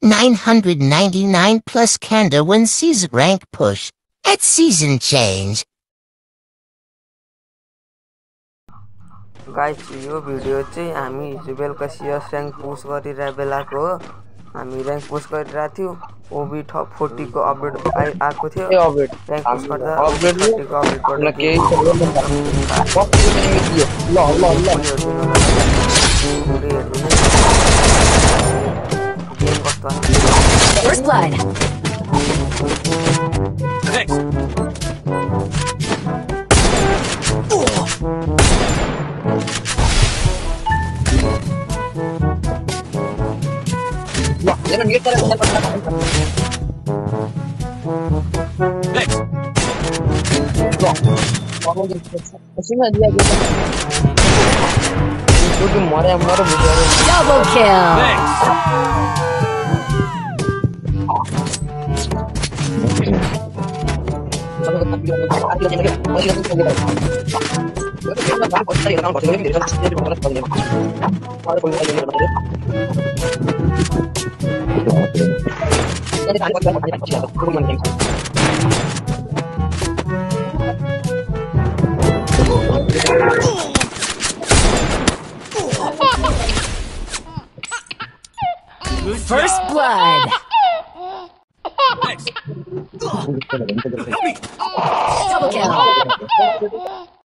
999 plus Kanda wins season rank push at season change. Guys यो भिडियो चाहिँ हामी हिजो बेलुका सीएस र्याङ्क पुश गरिरहेको बेलाको हो। हामी र्याङ्क पुश गरिरहेको थियौँ। ओबी टप 40 को अपडेट आएको थियो। र्याङ्क पुश गर्दा ओबी 30 को अपडेटबाट गेम कस्तो First blood. Double kill. First blood. Double kill.